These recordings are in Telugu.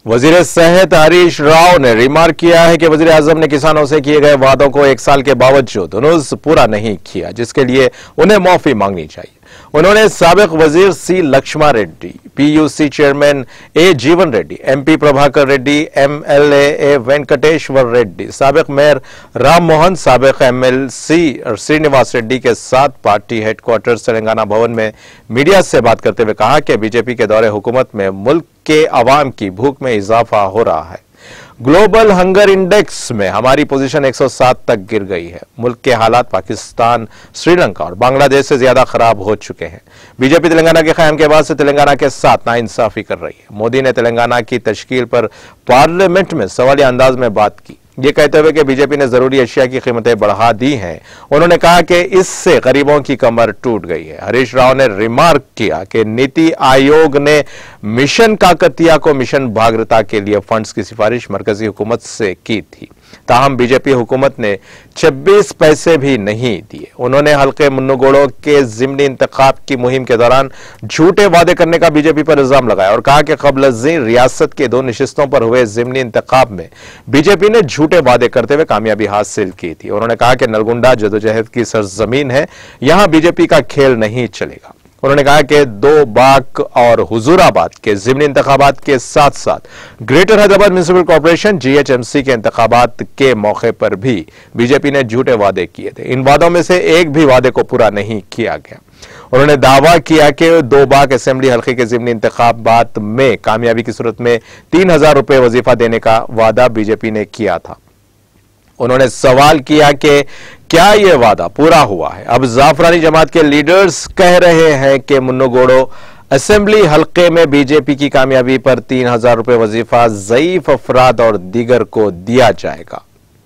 वजीर सेहत हरीश राव ने रिमार्क किया है कि वजीर आजम ने किसानों से किए गए वादों को 1 साल के बावजूद पूरा नहीं किया, जिसके लिए उन्हें माफी मांगनी चाहिए। उन्होंने साबिक वजीर C Laxman Reddy, PUC chairman A Jeevan Reddy, MP Prabhakar Reddy, MLA A Venkateshwar Reddy, साबिक मेयर राम मोहन, साबिक एमएलसी श्रीनिवास रेड्डी के साथ पार्टी हेडक्वार्टर्स तेलंगाना भवन में मीडिया से बात करते हुए कहा कि बीजेपी के दौरे हुकूमत में मुल्क के अवाम की भूख में इजाफा हो रहा है। ग्लोबल हंगर इंडेक्स में हमारी पोजीशन 107 तक गिर गई है। मुल्क के हालात पाकिस्तान, श्रीलंका और बांग्लादेश से ज्यादा खराब हो चुके हैं। बीजेपी तेलंगाना के क़याम के बाद से तेलंगाना के साथ नाइंसाफी कर रही है। मोदी ने तेलंगाना की तश्कील पर पार्लियामेंट में सवालिया अंदाज में बात की, ये कहते हुए कि बीजेपी ने जरूरी अशिया की कीमतें बढ़ा दी हैं। उन्होंने कहा कि इससे गरीबों की कमर टूट गई है। हरीश राव ने रिमार्क किया कि नीति आयोग ने मिशन काकतिया को मिशन भागीरथता के लिए फंड्स की सिफारिश मरकजी हुकूमत से की थी, ताहम बीजेपी हुकूमत ने 26 पैसे भी नहीं दिए। उन्होंने हल्के मुन्नुगोड़ों के ज़िमनी इंतखाब की मुहिम के दौरान झूठे वादे करने का बीजेपी पर इल्जाम लगाया और कहा कि कबल रियासत के 2 नशिस्तों पर हुए ज़िमनी इंतखाब में बीजेपी ने झूठे वादे करते हुए कामयाबी हासिल की थी। उन्होंने कहा कि नलगुंडा जदोजहद की सरजमीन है, यहां बीजेपी का खेल नहीं चलेगा। उन्होंने कहा कि 2 बाक और हुजूराबाद के ज़िमनी इंतखाबात के साथ साथ greater Hyderabad municipal corporation GHMC के इंतखाबात के मौके पर भी बीजेपी ने झूठे वादे किए थे। इन वादों में से एक भी वादे को पूरा नहीं किया गया। उन्होंने दावा किया कि 2 बाक असेंबली हल्के के ज़िमनी इंतखाबात में कामयाबी की सूरत में 3000 रुपए वजीफा देने का वादा बीजेपी ने किया था। उन्होंने सवाल किया कि क्या यह वादा पूरा हुआ है। अब जाफरानी जमात के लीडर्स कह रहे हैं कि मुन्नुगोड़ो असेंबली हल्के में बीजेपी की कामयाबी पर 3000 रुपए वजीफा ज़ईफ अफराद और दीगर को दिया जाएगा।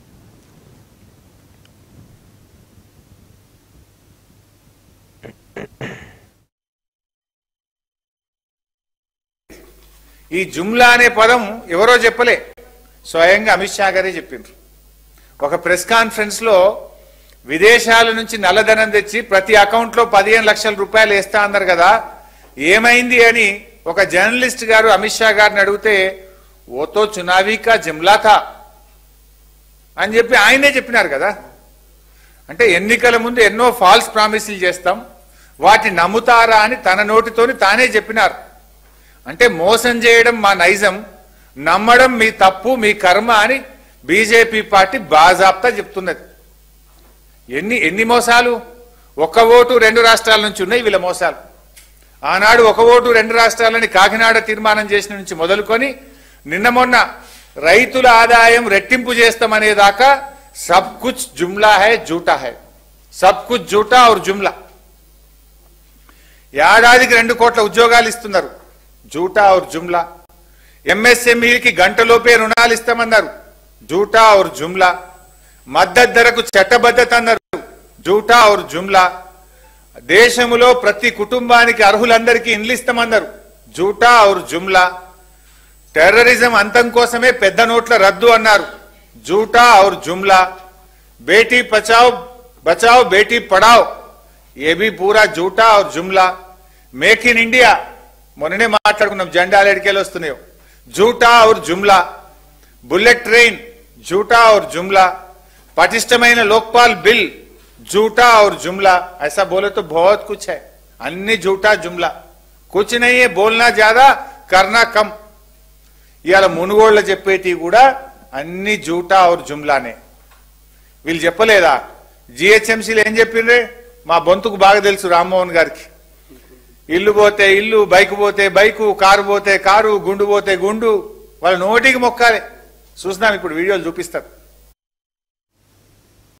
ఈ జుమ్లా అనే పదం ఎవరో చెప్పలే, స్వయంగా అమిత్ షా గారే చెప్పిండ్రు। ఒక ప్రెస్ కాన్ఫరెన్స్ లో విదేశాల నుంచి నల్లధనం తెచ్చి ప్రతి అకౌంట్ లో 15 లక్షల రూపాయలు వేస్తా అన్నారు కదా, ఏమైంది అని ఒక జర్నలిస్ట్ గారు అమిత్ షా గారిని అడిగితే ఓతో చునావీ కా జుమ్లా థా అని చెప్పి ఆయనే చెప్పినారు కదా। అంటే ఎన్నికల ముందు ఎన్నో ఫాల్స్ ప్రామిసులు చేస్తాం, వాటిని నమ్ముతారా అని తన నోటితోని తానే చెప్పినారు। అంటే మోసం చేయడం మా నైజం, నమ్మడం మీ తప్పు మీ కర్మ అని బీజేపీ పార్టీ బాజాప్తా చెప్తున్నది। ఎన్ని మోసాలు! 1 ఓటు 2 రాష్ట్రాల నుంచి ఉన్నాయి వీళ్ళ మోసాలు। ఆనాడు 1 ఓటు 2 రాష్ట్రాలని కాకినాడ తీర్మానం చేసిన నుంచి మొదలుకొని నిన్న మొన్న రైతుల ఆదాయం రెట్టింపు చేస్తామనేదాకా సబ్ కుచ్ జుమ్లా హై జూటా హై, సబ్ కుచ్ జూటా और జుమ్లా। ఏడాదికి 2 కోట్ల ఉద్యోగాలు ఇస్తున్నారు, జూటా और జుమ్లా। ఎంఎస్ఎంఈకి గంటలోపే రుణాలు ఇస్తామన్నారు, జూటా और జుమ్లా। మద్దతు ధరకు చట్టబద్ధత అన్నారు, జూటా और జుమ్లా। దేశంలో ప్రతి కుటుంబానికి అర్హులందరికీ ఇండ్లు ఇస్తామన్నారు, జూటా और జుమ్లా। టెర్రరిజం అంతం కోసమే పెద్ద నోట్ల రద్దు అన్నారు, జూటా और జుమ్లా। బేటీ బచాओ బేటీ పढ़ाओ ये भी पूरा జూటా और జుమ్లా। మేక్ ఇన్ ఇండియా మొన్ననే మాట్లాడుకున్నాం, జెండాలు ఎడికేలు వస్తున్నాయో, జూటా और జుమ్లా। बुलेट ट्रेन झूठा और जुमला। पटिष्ठమైన लोकपाल बिल झूठा और जुमला। ऐसा बोले तो बहुत कुछ है, अन्य झूठा जुमला। कुछ नहीं है, बोलना ज्यादा करना कम। ఇయాల మునుగోళ్ళ చెప్పేటి కూడా అన్ని झूठा और जुमलाనే। వీళ్ళు చెప్పలేదా? GHMCలో ఏం చెప్పిండ్రే? మా బొంతుకు బాగా తెలుసు రామ్మోహన్ గారికి। ఇల్లు పోతే ఇల్లు, బైక్ పోతే బైకు, కారు పోతే కారు, గుండు పోతే గుండు, వాళ్ళ నోటికి మొక్కాలి। చూసినాం, ఇప్పుడు వీడియోలు చూపిస్తారు।